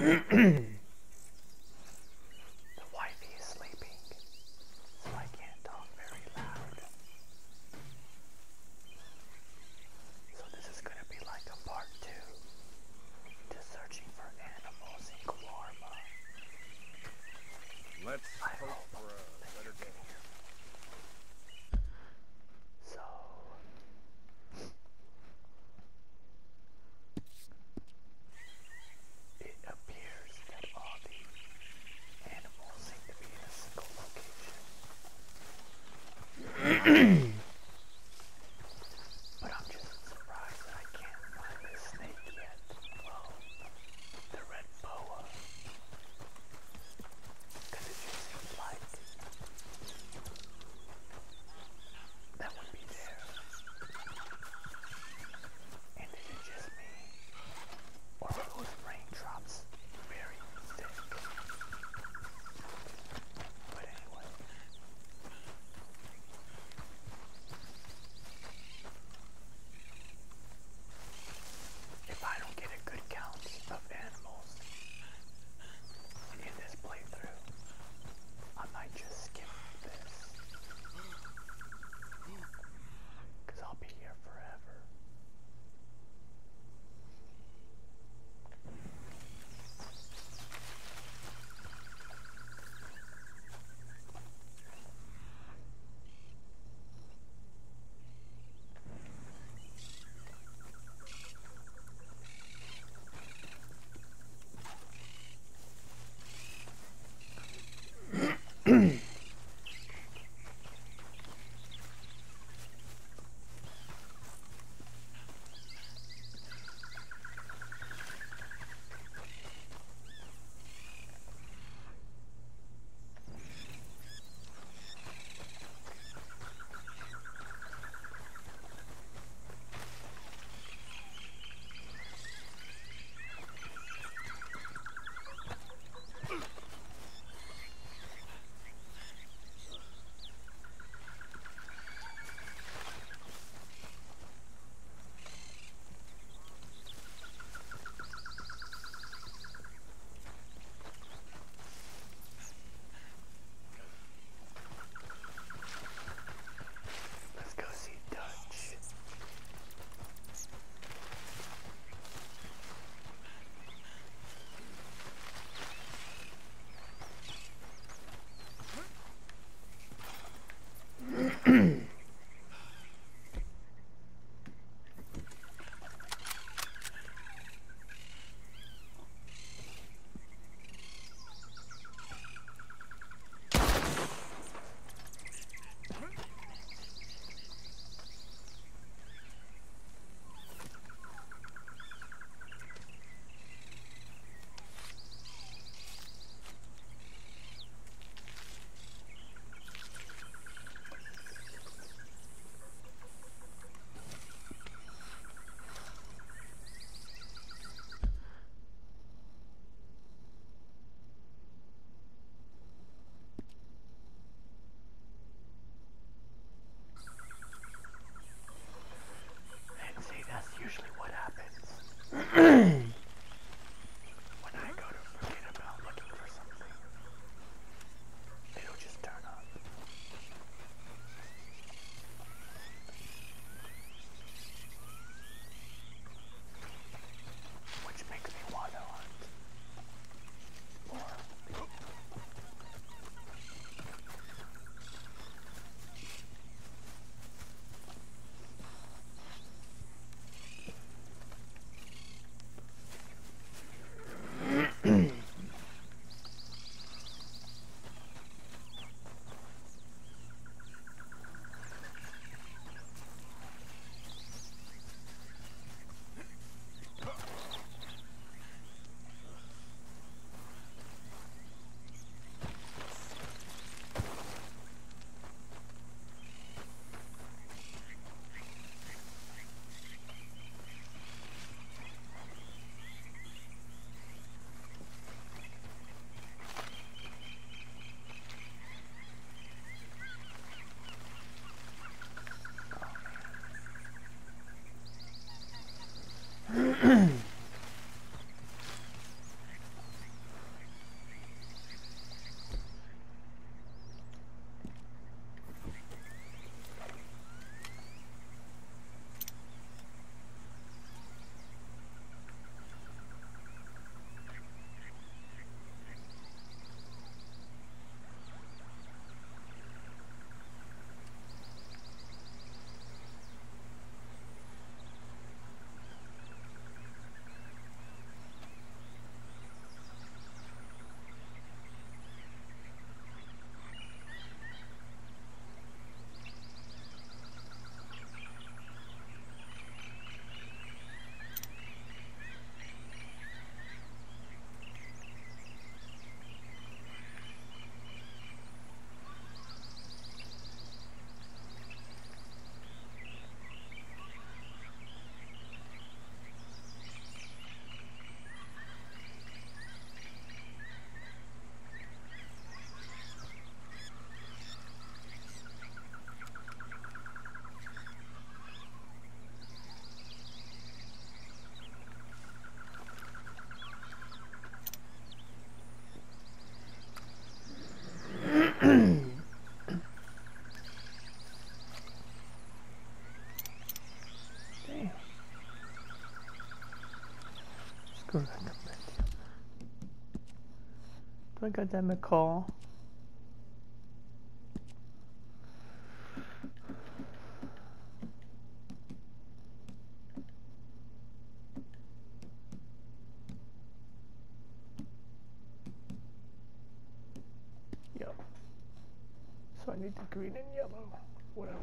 The wifey is sleeping, so I can't talk very loud. So this is gonna be like a part 2 to searching for animals in Kawarma. Let's hope for a better day. So it appears that all the animals seem to be in a single location. But I'm just surprised that I can't find this snake yet. Well, the red boa. Because it just seems like that would be there. And is it just me? Or are those raindrops very thick? But anyway. If I don't get a good count of animals in this playthrough, I might just skip this. Because I'll be here forever. Let's go see Dutch. And see, that's usually what happens. When I go to forget about looking for something, it'll just turn up. Which makes me want to hunt more. recommend you. Do I got that McCall? Yep. So I need the green and yellow. Whatever.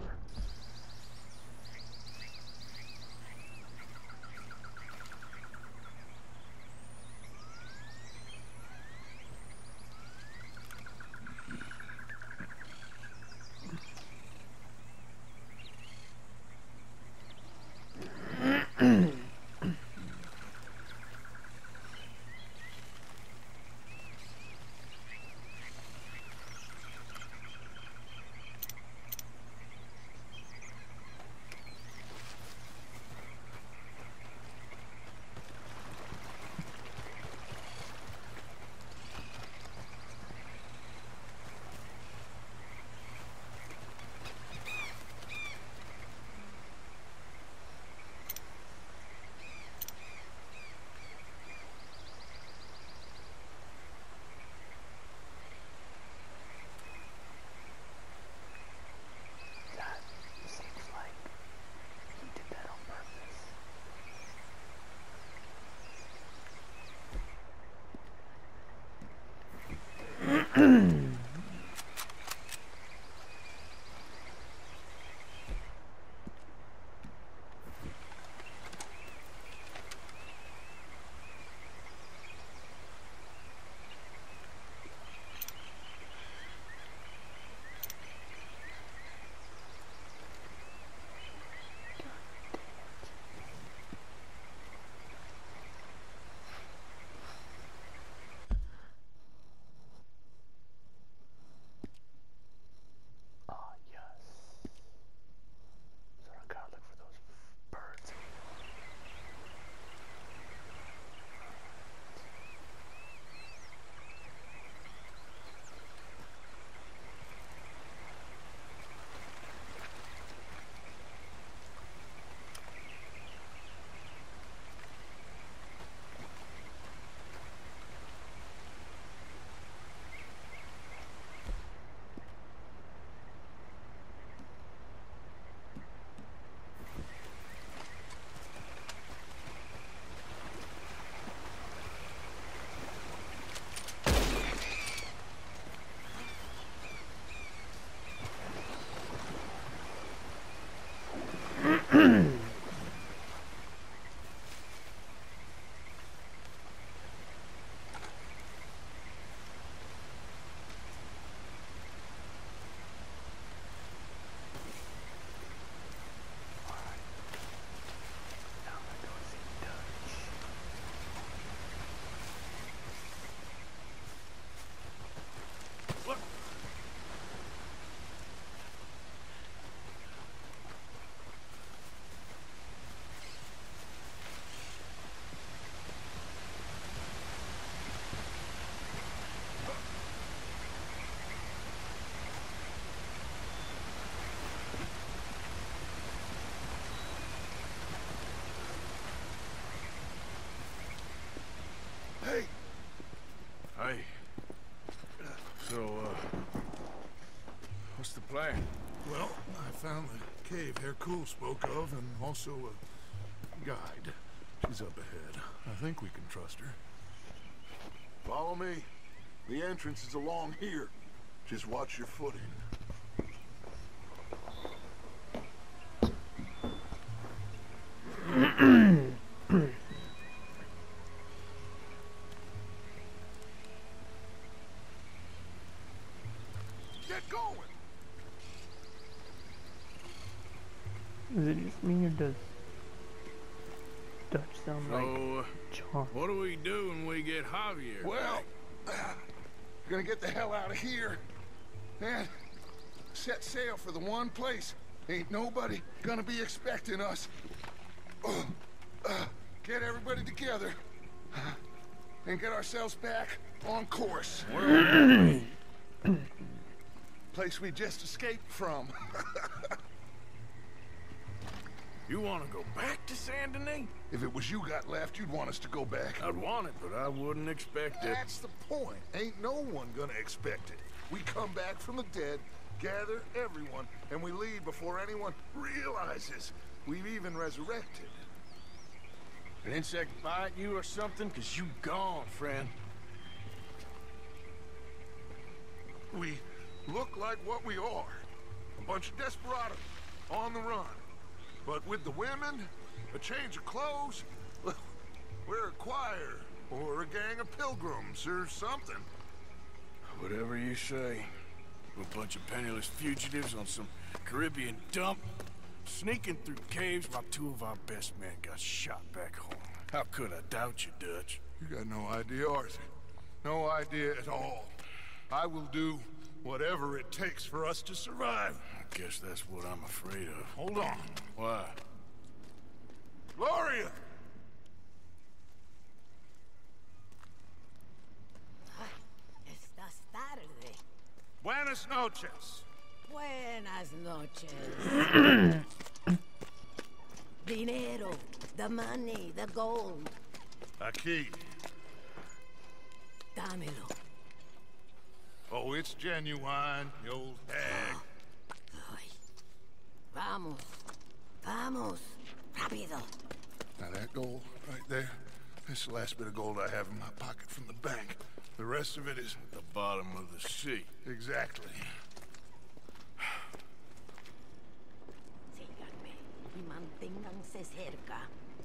Hey. So, what's the plan? Well, I found the cave Hercule spoke of, and also a guide. She's up ahead. I think we can trust her. Follow me. The entrance is along here. Just watch your footing. Get going! Is it just me or does Dutch sound like John? What do we do when we get Javier? Well, we're gonna get the hell out of here. And set sail for the one place ain't nobody gonna be expecting us. Get everybody together and get ourselves back on course. Place we just escaped from. You want to go back to Saint Denis? If it was you got left, you'd want us to go back. I'd want it, but I wouldn't expect it. That's the point. Ain't no one gonna expect it. We come back from the dead, gather everyone, and we leave before anyone realizes we've even resurrected. An insect bite you or something? Cause you gone, friend. We look like what we are. A bunch of desperados on the run. But with the women, a change of clothes, we're a choir or a gang of pilgrims or something. Whatever you say. A bunch of penniless fugitives on some Caribbean dump, sneaking through caves while two of our best men got shot back home. How could I doubt you, Dutch? You got no idea, Arthur. No idea at all. I will do whatever it takes for us to survive. I guess that's what I'm afraid of. Hold on. Why? Gloria! Estás tarde. Buenas noches. Buenas noches. Dinero, the money, the gold. Aquí. Dámelo. Oh, it's genuine, you old hag. Ay. Vamos. Vamos. Rápido. Now that gold right there, that's the last bit of gold I have in my pocket from the bank. The rest of it is... The bottom of the sea. Exactly. Síganme y manténganse cerca.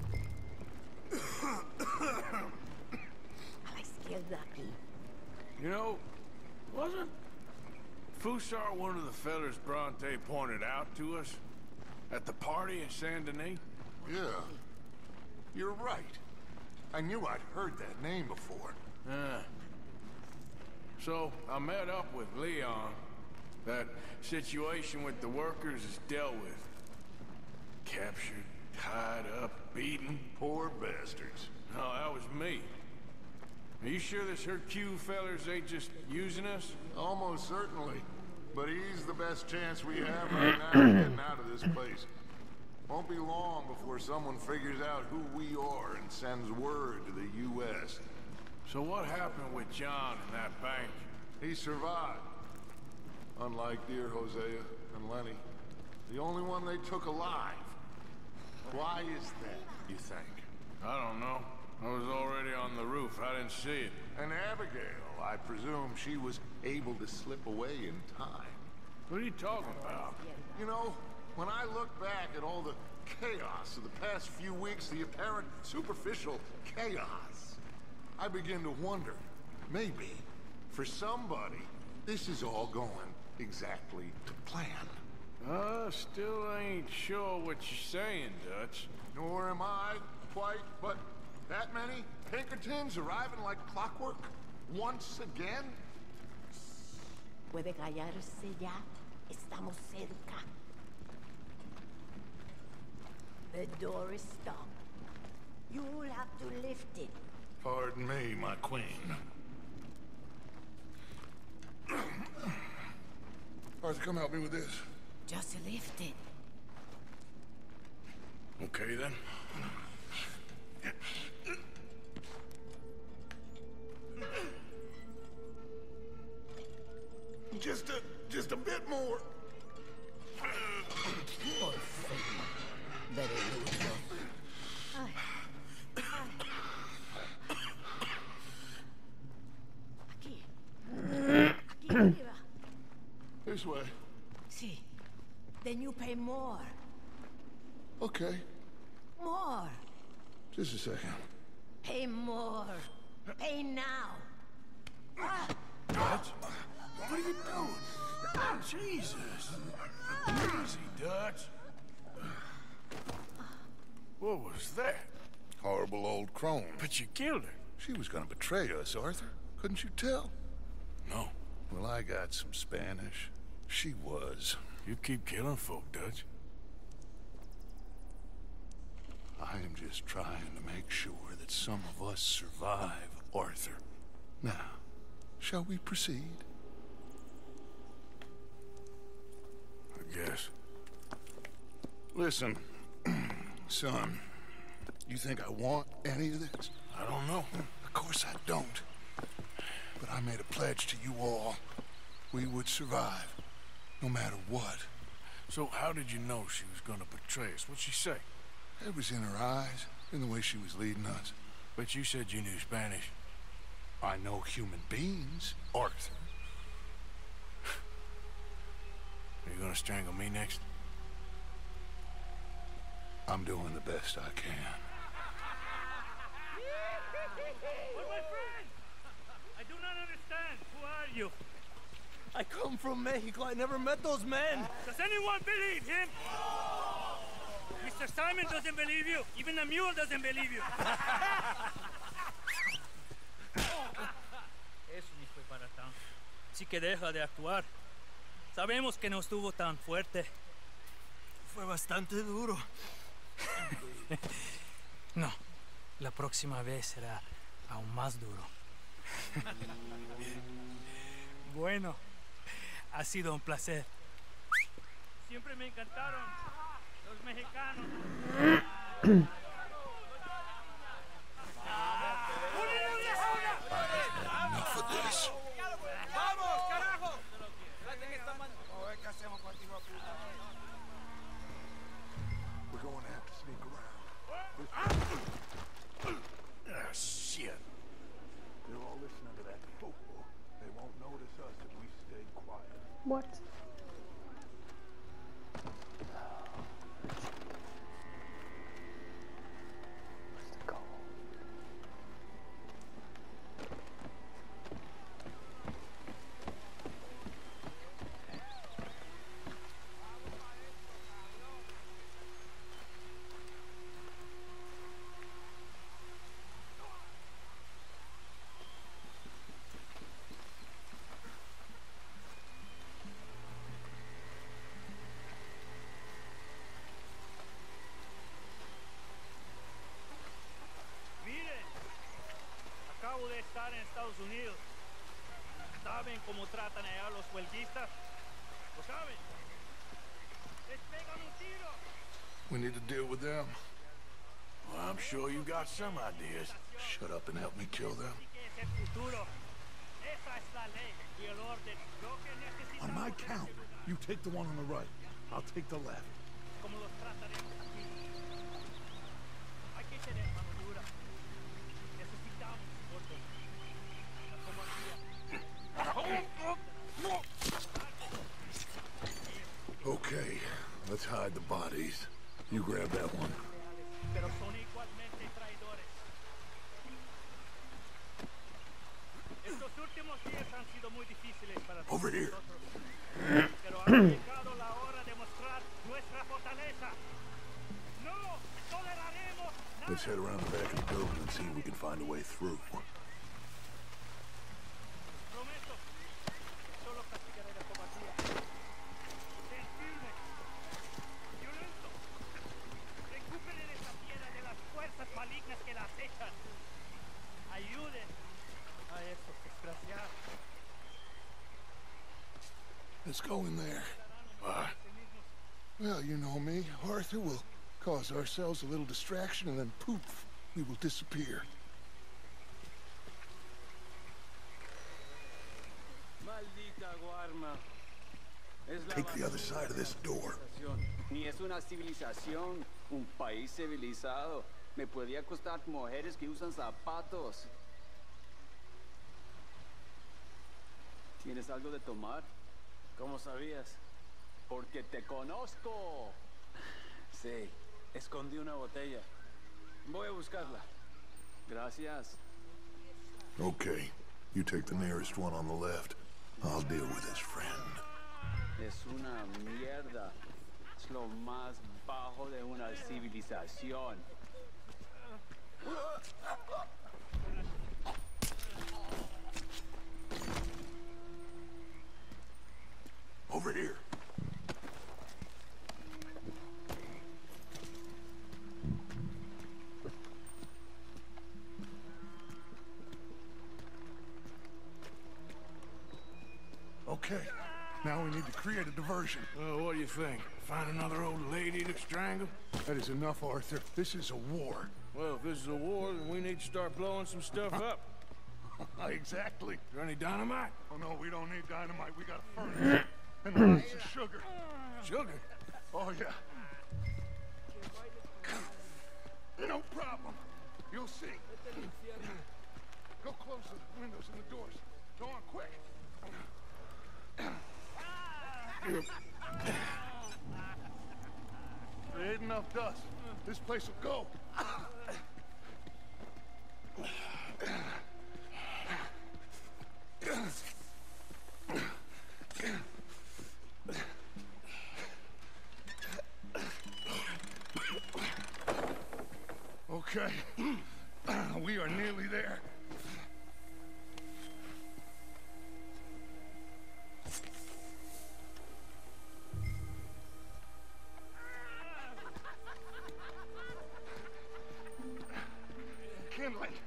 A la izquierda aquí. You know, wasn't Fusar one of the fellers Bronte pointed out to us at the party in Saint Denis? Yeah. You're right. I knew I'd heard that name before. Yeah. So, I met up with Leon. That situation with the workers is dealt with. Captured, tied up, beaten. Poor bastards. No, that was me. Are you sure this Hercule fellers ain't just using us? Almost certainly. But he's the best chance we have right now of getting out of this place. Won't be long before someone figures out who we are and sends word to the U.S. So what happened with John in that bank? He survived. Unlike dear Hosea and Lenny. The only one they took alive. Why is that, you think? I don't know. I was already on the roof. I didn't see it. And Abigail, I presume she was able to slip away in time. What are you talking about? You know, when I look back at all the chaos of the past few weeks, the apparent superficial chaos, I begin to wonder, maybe, for somebody, this is all going exactly to plan. Still ain't sure what you're saying, Dutch. Nor am I, quite, but that many Pinkertons arriving like clockwork? Once again? Puede callarse ya. Estamos cerca. The door is stopped. You'll have to lift it. Pardon me, my queen. Arthur, come help me with this. Just lift it. Okay, then. Just a bit more. Por fin. Very good. Ay. Ay. Aquí. Aquí arriba. This way. Sí. Then you pay more. Okay. More. Just a second. Pay more. Pay now. Ah. Dutch? What are you doing? Jesus. Easy, Dutch. What was that? Horrible old crone. But you killed her. She was gonna betray us, Arthur. Couldn't you tell? No. Well, I got some Spanish. She was. You keep killing folk, Dutch. I am just trying to make sure that some of us survive, Arthur. Now, shall we proceed? I guess. Listen, Son, you think I want any of this? I don't know. Of course I don't. But I made a pledge to you all. We would survive, no matter what. So how did you know she was gonna betray us? What'd she say? It was in her eyes, in the way she was leading us. But you said you knew Spanish. I know human beings, Arthur. Are you gonna strangle me next? I'm doing the best I can. But my friend! I do not understand. Who are you? I come from Mexico. I never met those men. Does anyone believe him? Mr. Simon doesn't believe you. Even the mule doesn't believe you. Eso ni fue para tanto. Sí que deja de actuar. Sabemos que no estuvo tan fuerte. Fue bastante duro. No, la próxima vez será aún más duro. Bueno, ha sido un placer. Siempre me encantaron los mexicanos. Enough of this. ¡Vamos, carajo! We're going to have to sneak around. Ah, shit. They're all listening to that football. They won't notice us if we stay quiet. What? What's the goal? Miren, acabo de estar en Estados Unidos. ¿Saben cómo tratan allá a los huelguistas? ¿Lo saben? Les pegan un tiro. We need to deal with them. Well, I'm sure you got some ideas. Shut up and help me kill them. Así que es el futuro. Esa es la ley y el orden. Lo que necesitamos On my es count, seguridad. you take the one on the right. I'll take the left. Como los trataremos aquí. Hay que tener mano dura. Necesitamos orden. La comandía. Okay, let's hide the bodies. You grab that one. Pero son igualmente traidores. Estos últimos días han sido muy difíciles para todos Over here. nosotros. Pero ha llegado la hora de mostrar nuestra fortaleza. No toleraremos nada. Let's head around the back of the building and see if we can find a way through. Prometo. Solo castigaré la cobardía. Sean firmes. Violentos. Recuperen esa tierra de las fuerzas malignas que la acechan. Ayuden a esos desgraciados. Let's go in there. Well, you know me. Arthur will cause ourselves a little distraction and then poof, we will disappear. Maldita Guarma. Es la Take the other side of this door. civilización. Ni es una civilización, un país civilizado. Me podría costar mujeres que usan zapatos. ¿Tienes algo de tomar? ¿Cómo sabías? Porque te conozco. Sí, escondí una botella. Voy a buscarla. Gracias. Okay, you take the nearest one on the left. I'll deal with his friend. Es una mierda. Es lo más bajo de una civilización. Over here. Okay, now we need to create a diversion. Well, what do you think? Find another old lady to strangle? That is enough, Arthur. This is a war. Well, if this is a war, then we need to start blowing some stuff up. Exactly. Is there any dynamite? Oh, no, we don't need dynamite. We got a furnace. And lots of sugar. Sugar? Oh, yeah. No problem. You'll see. Go close the windows and the doors. Go on, quick. There ain't enough dust. This place will go. Okay. We are nearly there. Kindling.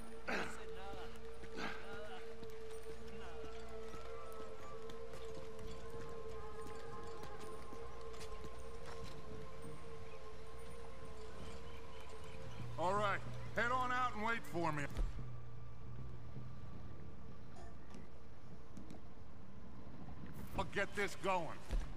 All right, head on out and wait for me. I'll get this going.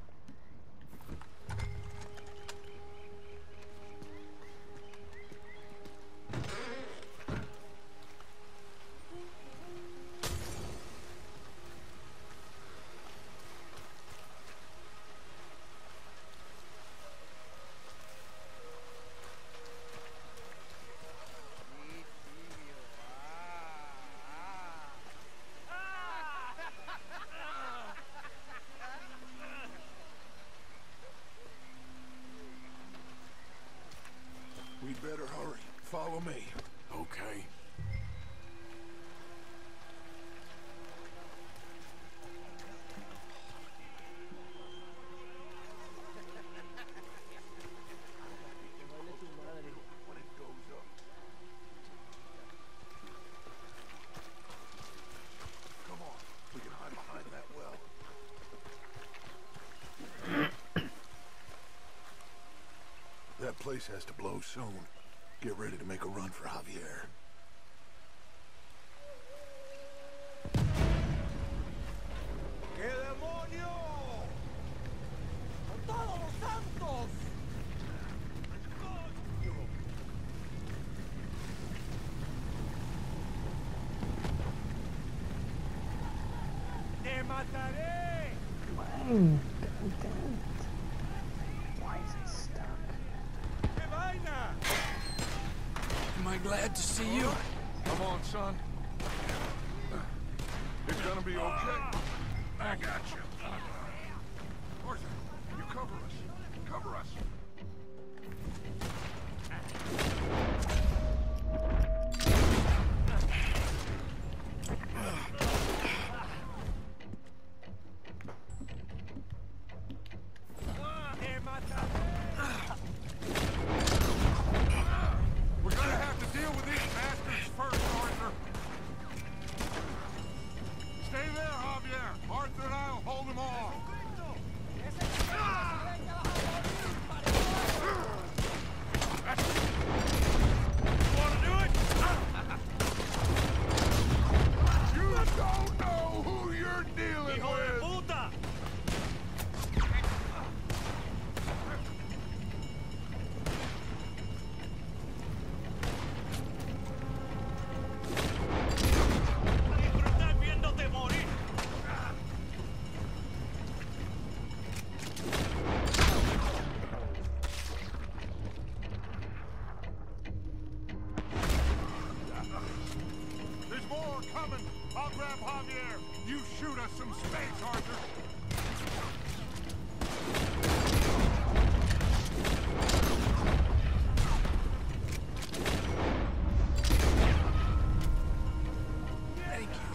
We'd better hurry. Follow me. Okay. When it goes up. Come on. We can hide behind that well. That place has to blow soon. Get ready to make a run for Javier. ¡Qué demonio! ¡Con todos los santos! ¡Te mataré! Dang, god damn it. Why is it stuck? ¡Qué vaina! Am I glad to see you? Come on, son. It's gonna be okay. I got you. Arthur, you cover us. Cover us. ¡Te mataré! We're gonna have to deal with these bastards first, Arthur. Stay there, Javier. Arthur and I'll hold them off. ¿Wanna do it? You don't know who you're dealing ¡Hijo de with. puta! Disfrutar viéndote morir. There's more coming. I'll grab Javier. You shoot us some space, Arthur. Thank you.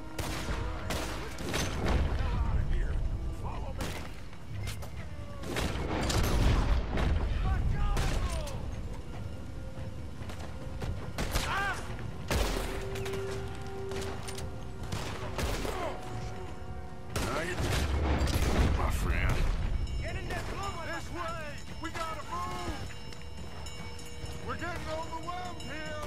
Out of here. Follow me. Now you're... overwhelmed here!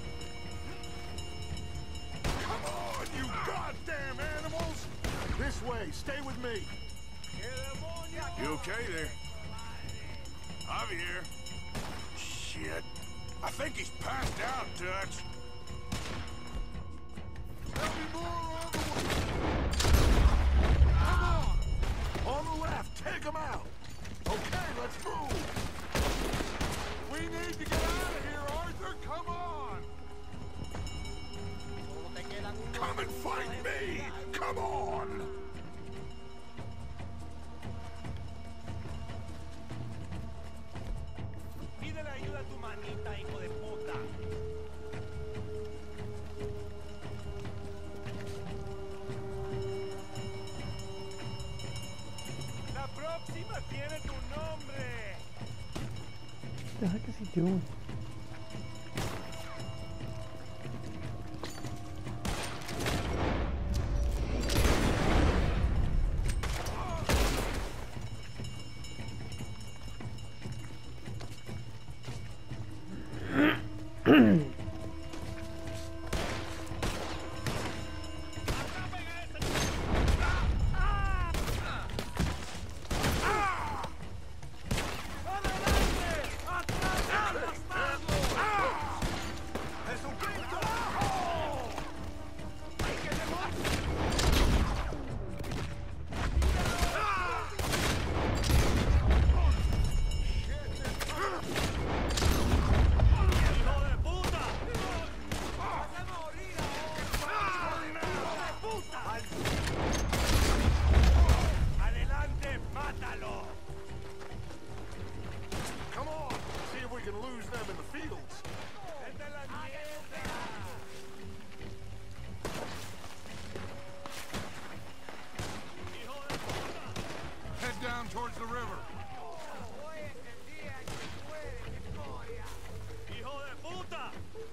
Come on, you goddamn animals! This way, stay with me. You okay there? Javier? Shit. I think he's passed out, Dutch. There'll be more on the way. Come on! On the left, take them out! Okay, let's move! We need to get out of here, Arthur! Come on! Come and fight me! Come on! Pídele ayuda a tu manita, hijo de puta. La próxima tiene tu nombre. What the heck is he doing? Come on! See if we can lose them in the fields. Head down towards the river. ¡Hijo de puta!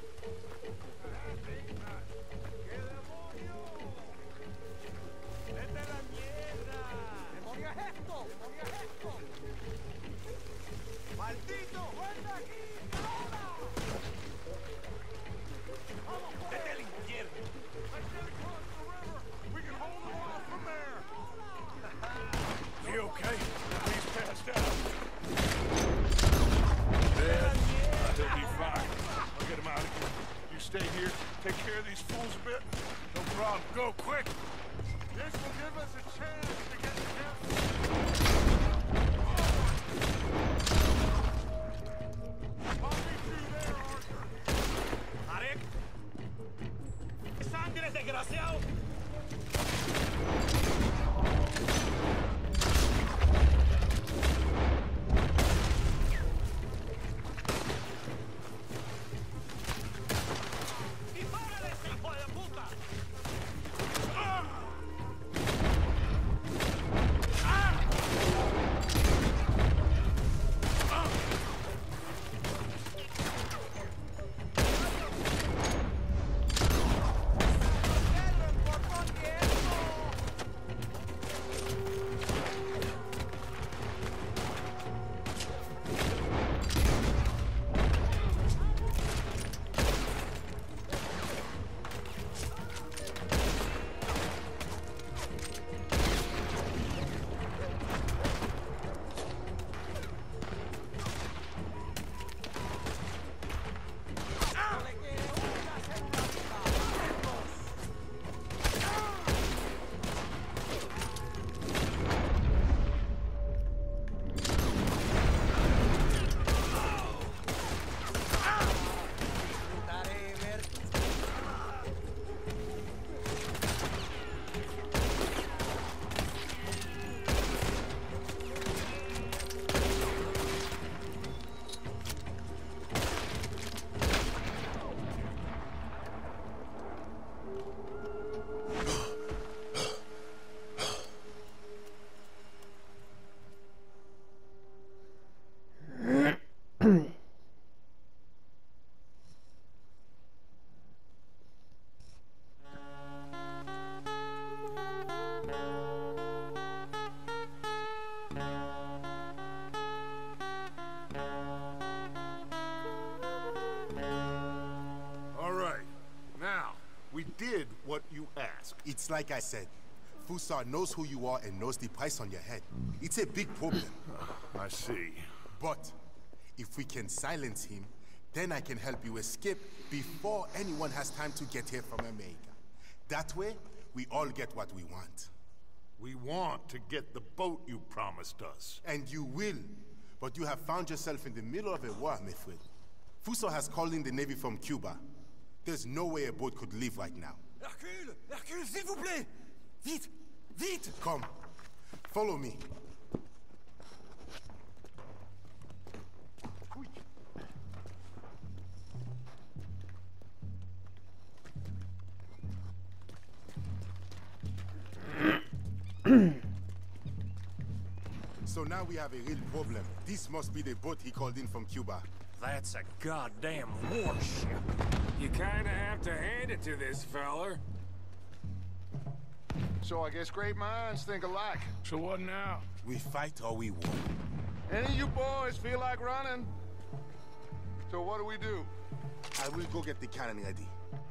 ¡Vete a la mierda! ¡Demonia esto! ¡Demonia esto! ¡Maldito! ¡Vuelve aquí! ¡Ahora! ¡Vamos, vete al infierno! Let's get across the river. We can hold them off from there. He okay? He's passed out. Dead. He'll be fine. I'll get him out of here. You stay here, take care of these fools a bit. No problem. Go, quick! This will give us a chance to get to him. I'll meet you there, Arthur. ¡Arek! ¡Sangre, desgraciado! ¡Dispárale, hijo de puta! All right. Now, we did what you asked. It's like I said. Fussar knows who you are and knows the price on your head. It's a big problem. I see. But if we can silence him, then I can help you escape before anyone has time to get here from America. That way, we all get what we want. We want to get the boat you promised us. And you will. But you have found yourself in the middle of a war, my friend. Fussar has called in the Navy from Cuba. There's no way a boat could leave right now. Hercule! Hercule, s'il vous plaît! Vite! Vite! Come. Follow me. So now we have a real problem. This must be the boat he called in from Cuba. That's a goddamn warship. You kinda have to hand it to this feller. So I guess great minds think alike. So what now? We fight or we war. Any of you boys feel like running? So what do we do? I will go get the cannon ready.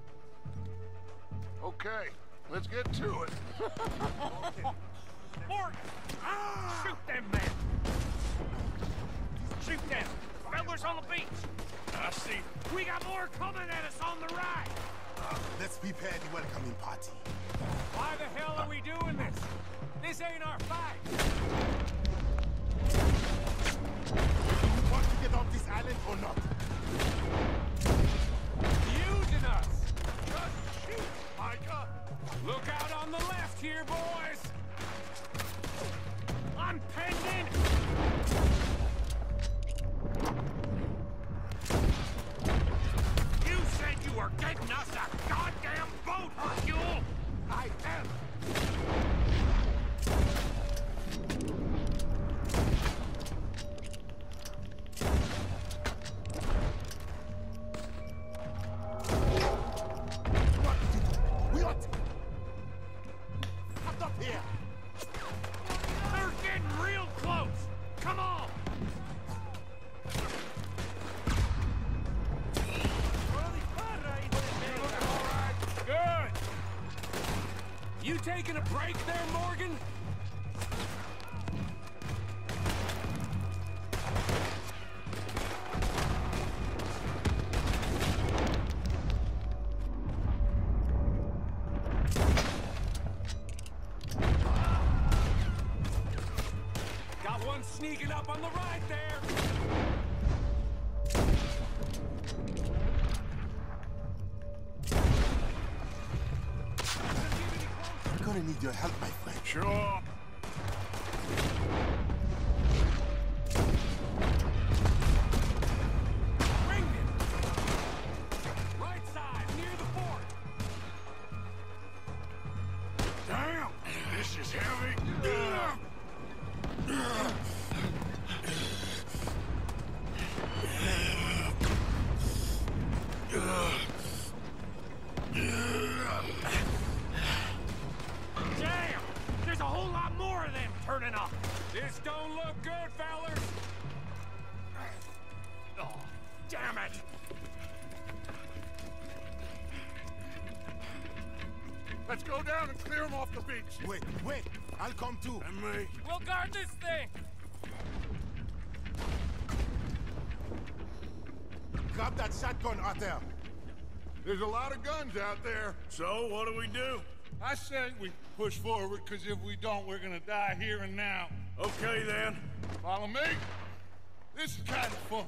Okay, let's get to it. Morgan! Shoot them men! Shoot them! Fellas on the beach! I see. We got more coming at us on the right! Let's prepare the welcoming party. Why the hell are we doing this? This ain't our fight. You want to get off this island or not? Using us. Just shoot, Micah. Look out on the left here, boys. I'm penned in! You said you were getting us a goddamn boat, Hercule! I am. What? Cut up here! They're getting real close! Come on! Good. You taking a break there, Morgan? Got one sneaking up on the right there. We're gonna need your help, my friend. Sure. Bring it. Right side, near the fort. Damn, this is heavy. Damn! There's a whole lot more of them turning up! This don't look good, fellas. Oh, damn it! Let's go down and clear them off the beach. Wait, wait! I'll come too. And me. We'll guard this thing. Grab that shotgun out there. There's a lot of guns out there. So, what do we do? I say we push forward, because if we don't, we're gonna die here and now. Okay, then. Follow me? This is kind of fun.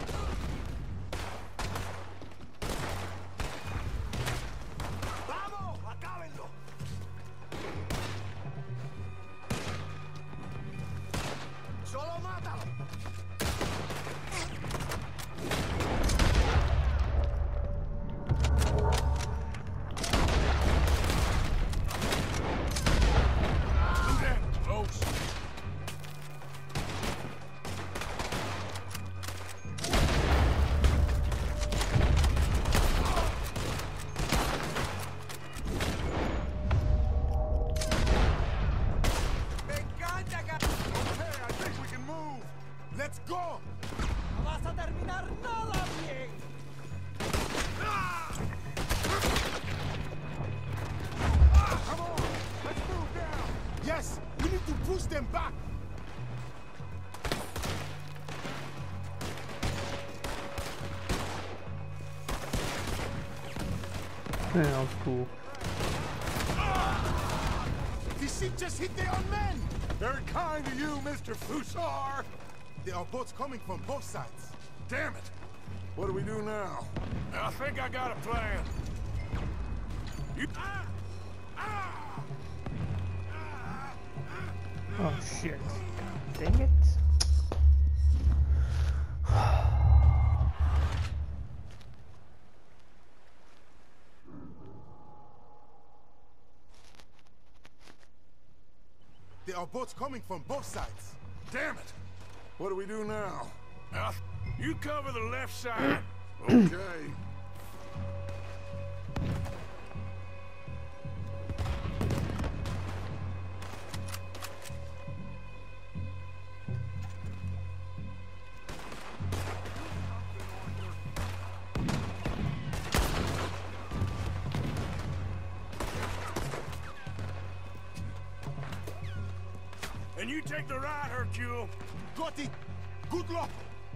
¡Vamos! ¡Acábenlo! ¡Solo mátalo! Close. Yeah, that was cool. This ship just hit their own men! Very kind of you, Mr. Fusar. There are boats coming from both sides. Damn it. What do we do now? I think I got a plan. You... Oh shit. Dang it. There are boats coming from both sides. Damn it. What do we do now? You cover the left side. Okay. And you take the right, Hercule. Got it! Good luck!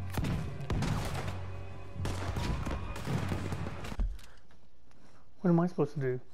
What am I supposed to do?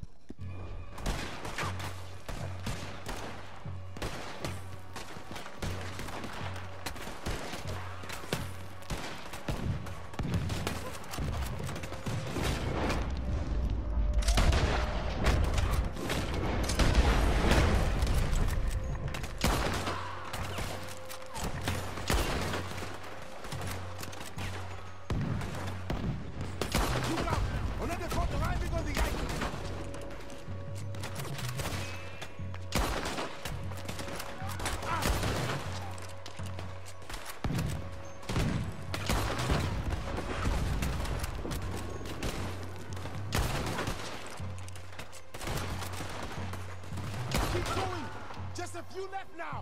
Keep going! Just a few left now!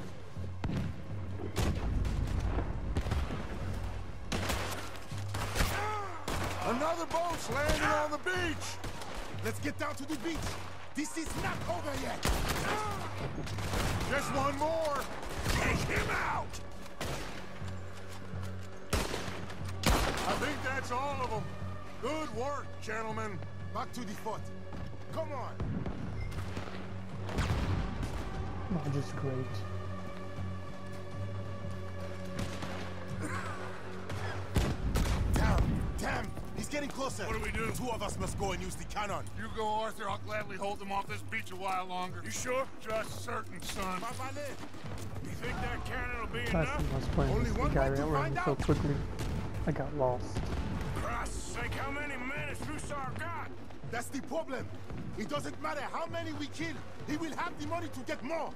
Another boat's landing on the beach. Let's get down to the beach. This is not over yet. Just one more. Take him out! I think that's all of them. Good work, gentlemen. Back to the fort. Come on. Oh, just great. Damn! He's getting closer. What do we do? The two of us must go and use the cannon. You go, Arthur. I'll gladly hold them off this beach a while longer. You sure? Just certain, son. You think that cannon will be Last enough? time I was playing Only this, the one guy way to ran find so out. quickly, I got lost. Christ's sake, how many men has Fusar got? That's the problem. It doesn't matter how many we kill. He will have the money to get more.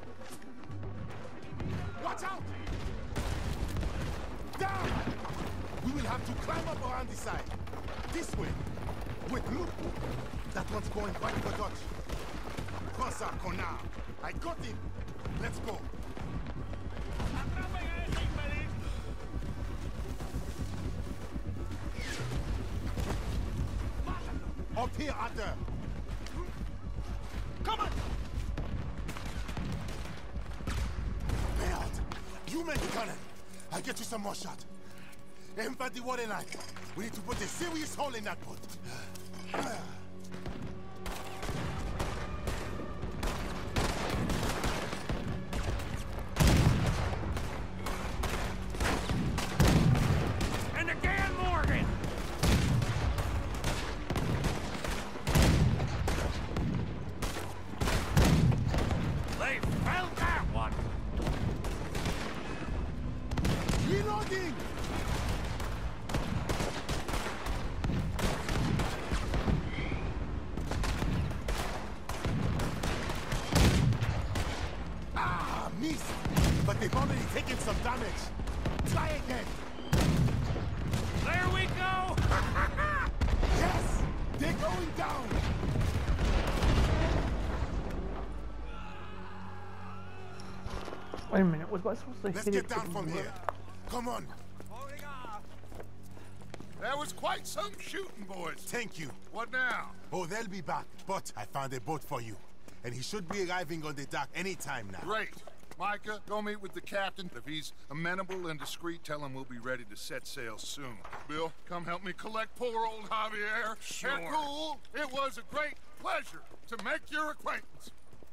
Watch out! Down! We will have to climb up around the side. This way. Wait, look. That one's going right for Dutch. Cross our corner. I got him. Let's go. Up here, Arthur. Come on! Bernard, you make the cannon. I'll get you some more shot. Aim for the water line. We need to put a serious hole in that boat. And again, Morgan! They felt that one! Reloading! Ah, missed! But they've already taken some damage. Try again! There we go! Yes! They're going down! Wait a minute, was I supposed to Let's hit get it down with from the- here. Come on. That was quite some shooting, boys. Thank you. What now? Oh, they'll be back. But I found a boat for you. And he should be arriving on the dock any time now. Great. Micah, go meet with the captain. If he's amenable and discreet, tell him we'll be ready to set sail soon. Bill, come help me collect poor old Javier. Sure. Hercule, it was a great pleasure to make your acquaintance.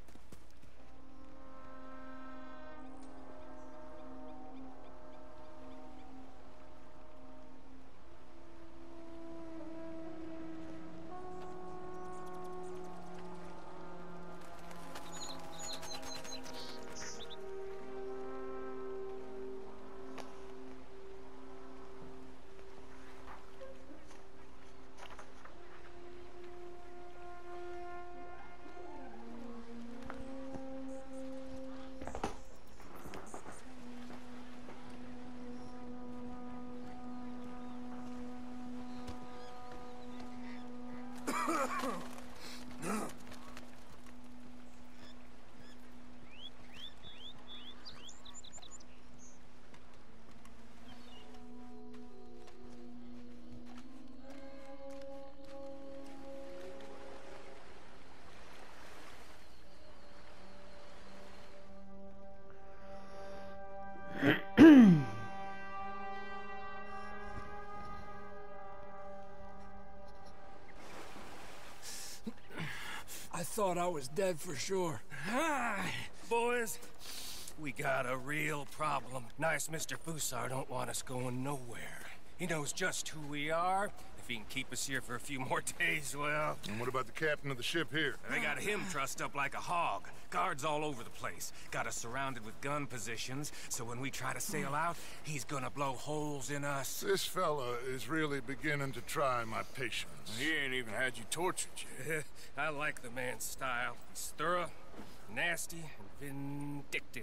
I thought I was dead for sure. Boys, we got a real problem. Nice Mr. Fussar don't want us going nowhere. He knows just who we are. If he can keep us here for a few more days, well... And what about the captain of the ship here? They got him trussed up like a hog. Guards all over the place. Got us surrounded with gun positions, so when we try to sail out, he's gonna blow holes in us. This fella is really beginning to try my patience. He ain't even had you tortured yet. I like the man's style. He's thorough, nasty, and vindictive.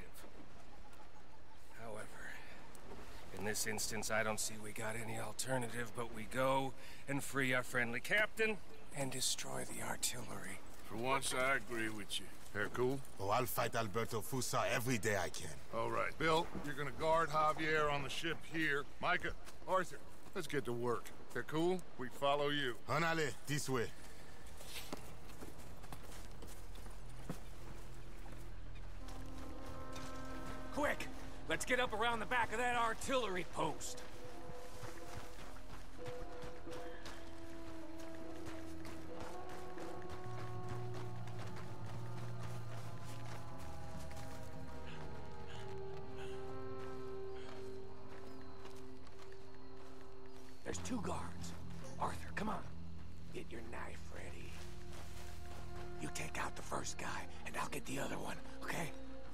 However, in this instance, I don't see we got any alternative, but we go and free our friendly captain and destroy the artillery. For once, I agree with you. Hercule? Oh, I'll fight Alberto Fussar every day I can. All right. Bill, you're gonna guard Javier on the ship here. Micah, Arthur, let's get to work. Hercule, we follow you. Honale, this way. Quick! Let's get up around the back of that artillery post. There's 2 guards. Arthur, come on. Get your knife ready. You take out the first guy, and I'll get the other one, okay?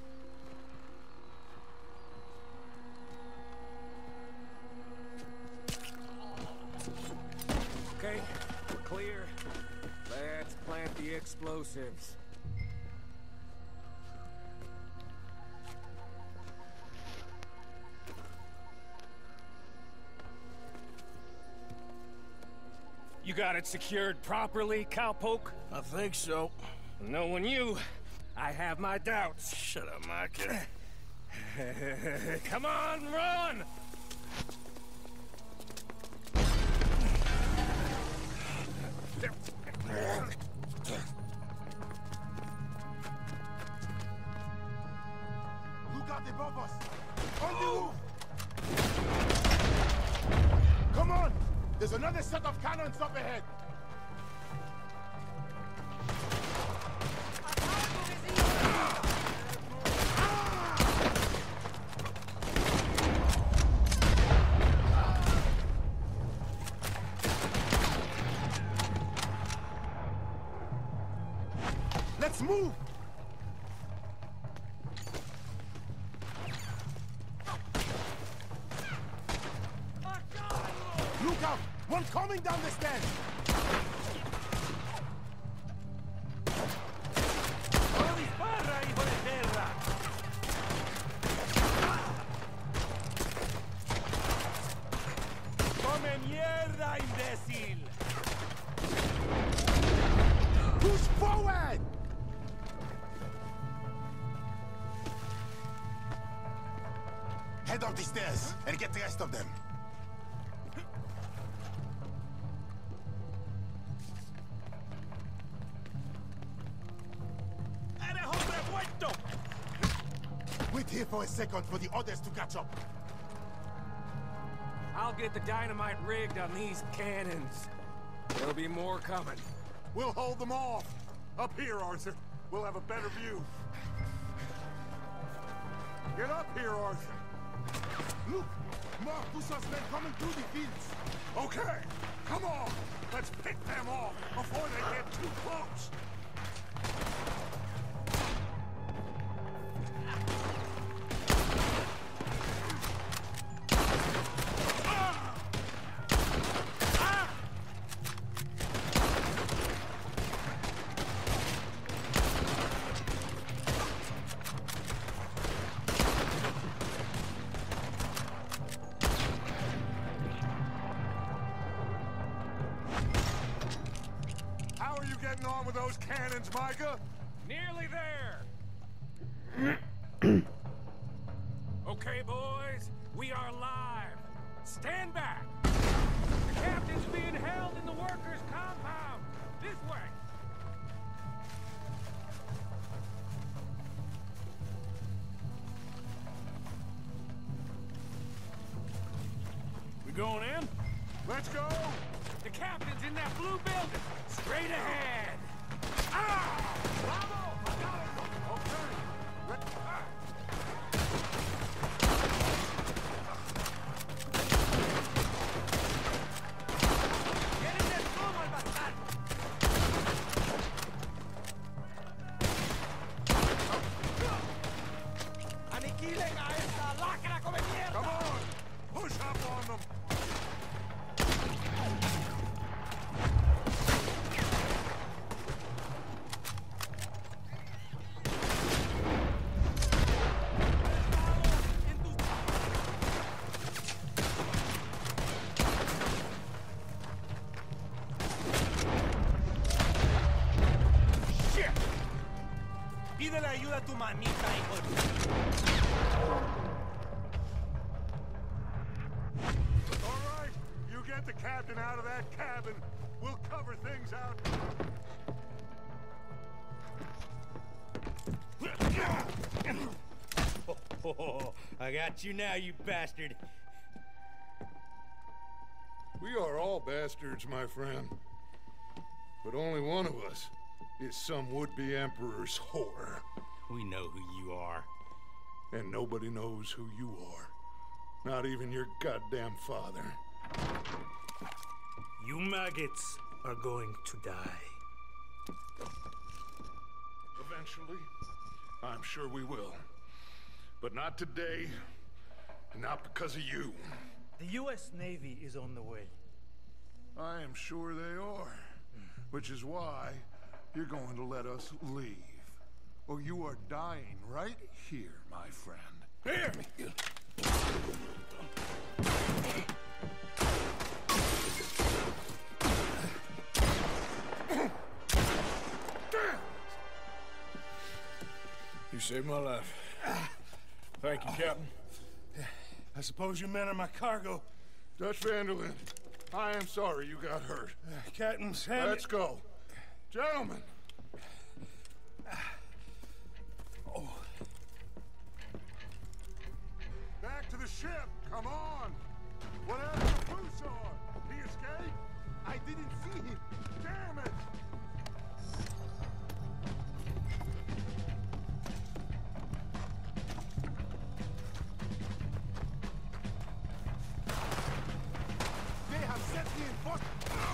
Okay, we're clear. Let's plant the explosives. You got it secured properly, cowpoke? I think so. Knowing you, I have my doubts. Shut up, Micah. Come on, run! Look out above us! On the roof! Come on! There's another set of cannons up ahead! Let's move! Look out! One coming down the stairs! ¡No dispara, hijo de perra! ¡Come mierda, imbécil! Push forward! Head up the stairs and get the rest of them. We here for a second for the others to catch up. I'll get the dynamite rigged on these cannons. There'll be more coming. We'll hold them off. Up here, Arthur. We'll have a better view. Get up here, Arthur. Look! More Kusar's men coming through the fields. Okay, come on. Let's pick them off before they get too close. How are you getting on with those cannons, Micah? Nearly there. Okay, boys, we are live. Stand back. The captain's being held in the workers' compound. This way. We going in? Let's go. The captain's in that blue building. Straight ahead. Ah! Bravo! I got it. Okay. Get in there, come on, bastard! Aniquilen a esta lacra come mierda! Come on. Push up on them. Pídele ayuda a tu mamita, hijo de... All right, you get the captain out of that cabin. We'll cover things out. Oh, I got you now, you bastard. We are all bastards, my friend. But only one of us is some would-be emperor's whore. We know who you are. And nobody knows who you are. Not even your goddamn father. You maggots are going to die. Eventually, I'm sure we will. But not today, and not because of you. The U.S. Navy is on the way. I am sure they are. Which is why you're going to let us leave. Or you are dying right here, my friend. Here! You saved my life. Thank you, Captain. I suppose you men are my cargo. Dutch van der Linde, I am sorry you got hurt. Captain's hand. Let's go. Gentlemen. Back to the ship. Come on. What happened to Broussard? He escaped? I didn't see him. Damn it! They have set the enforcement.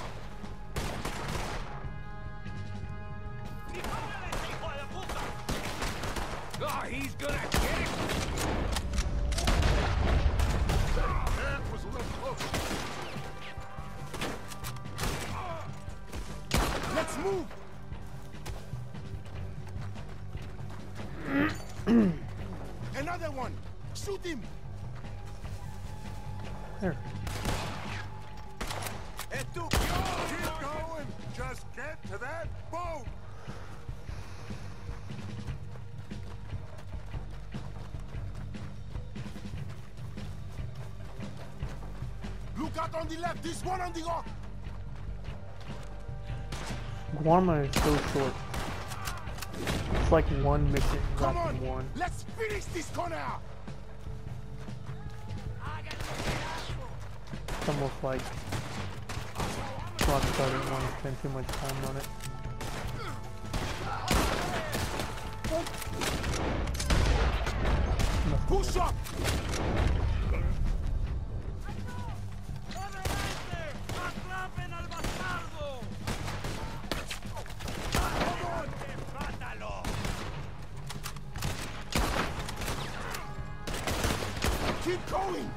Oh, he's gonna get it. That was a little close. Let's move. Another one. Shoot him. There. Keep going. Just get to that boat. Look out on the left. This one on the rock. Guarma is so short. It's like one mission Come wrapped on, in one. let's finish this corner. It's almost like Rockstar didn't want to spend too much time on it. Push up! Keep going!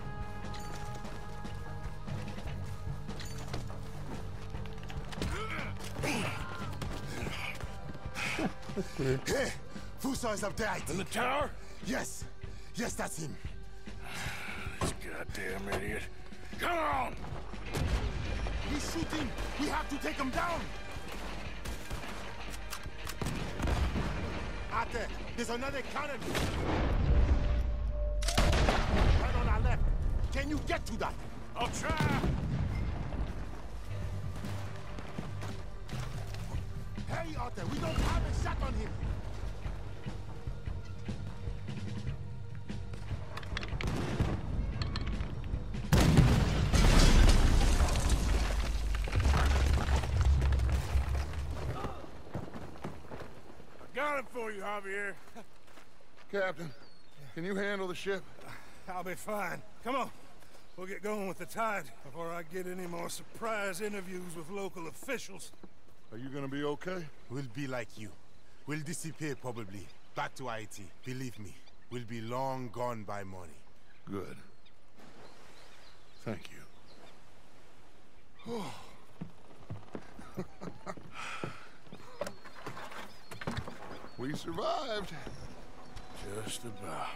Hey, Fuso is up there, I think. In the tower? Yes. Yes, that's him. This goddamn idiot. Come on! He's shooting! We have to take him down! Ate, there's another cannon! Right on our left. Can you get to that? I'll try! Hurry, Ate, we don't have a shot on him! Got it for you, Javier. Captain, can you handle the ship? I'll be fine. Come on. We'll get going with the tide before I get any more surprise interviews with local officials. Are you gonna be okay? We'll be like you. We'll disappear probably. Back to Haiti. Believe me, we'll be long gone by morning. Good. Thank you. We survived. Just about.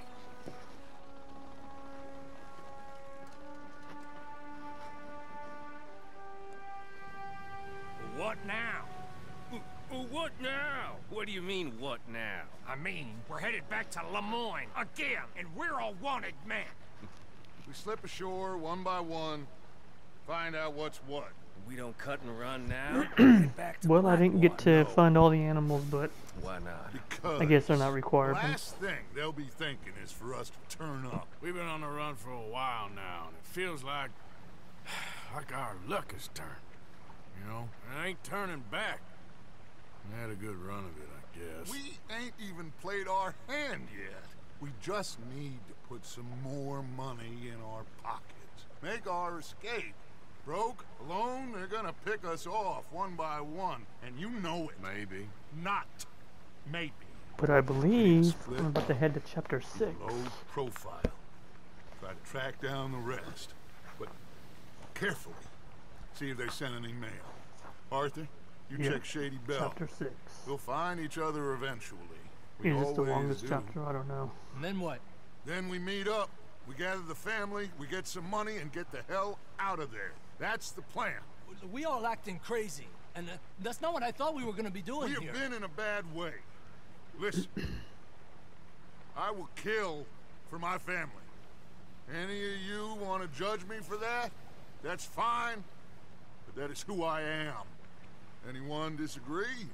What now? What now? What do you mean, what now? I mean, we're headed back to Lemoyne again, and we're all wanted men. We slip ashore one by one, find out what's what. We don't cut and run now? Head back to Well, I didn't get to find all the animals, but why not? Because I guess they're not required. the last thing they'll be thinking is for us to turn up. We've been on the run for a while now, and it feels like our luck has turned. You know, and ain't turning back. We had a good run of it, I guess. We ain't even played our hand yet. We just need to put some more money in our pockets. Make our escape. Broke, alone, they're gonna pick us off one by one. And you know it. Maybe. Not maybe. But I believe I'm about to head to chapter 6. Low profile. Try to track down the rest. But carefully. See if they send any mail. Arthur, you check Shady Bell. Chapter 6. We'll find each other eventually. We Is this the always longest do. chapter? I don't know. And then what? Then we meet up. We gather the family, we get some money, and get the hell out of there. That's the plan. We all acting crazy, and that's not what I thought we were going to be doing We have here. been in a bad way. Listen, I will kill for my family. Any of you want to judge me for that? That's fine, but that is who I am. Anyone disagree?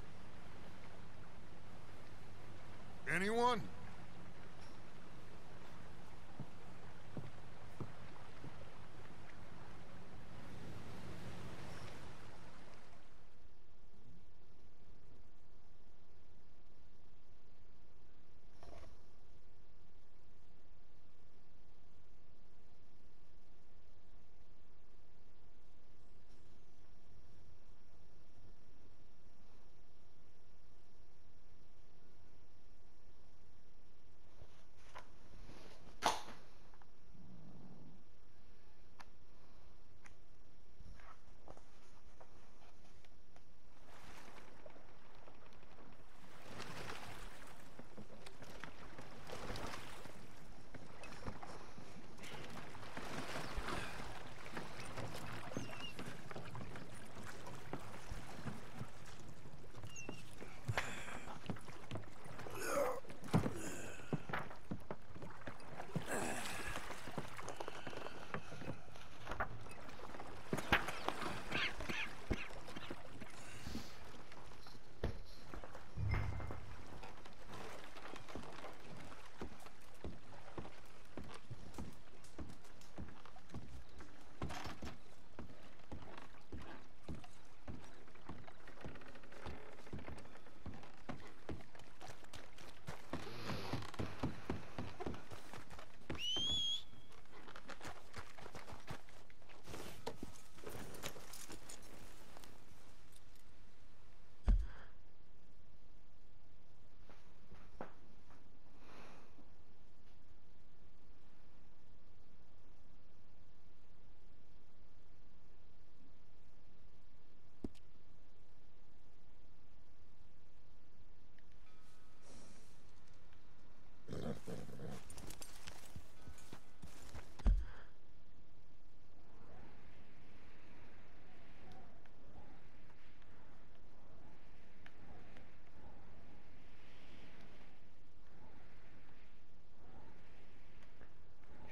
Anyone?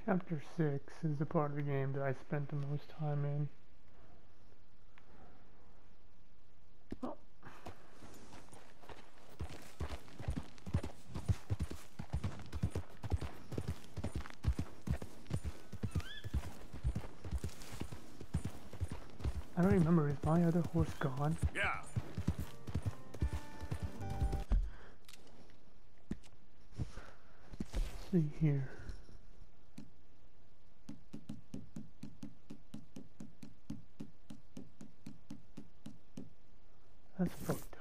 Chapter 6 is the part of the game that I spent the most time in. Oh. I don't remember, is my other horse gone? Yeah. Let's see here. That's fucked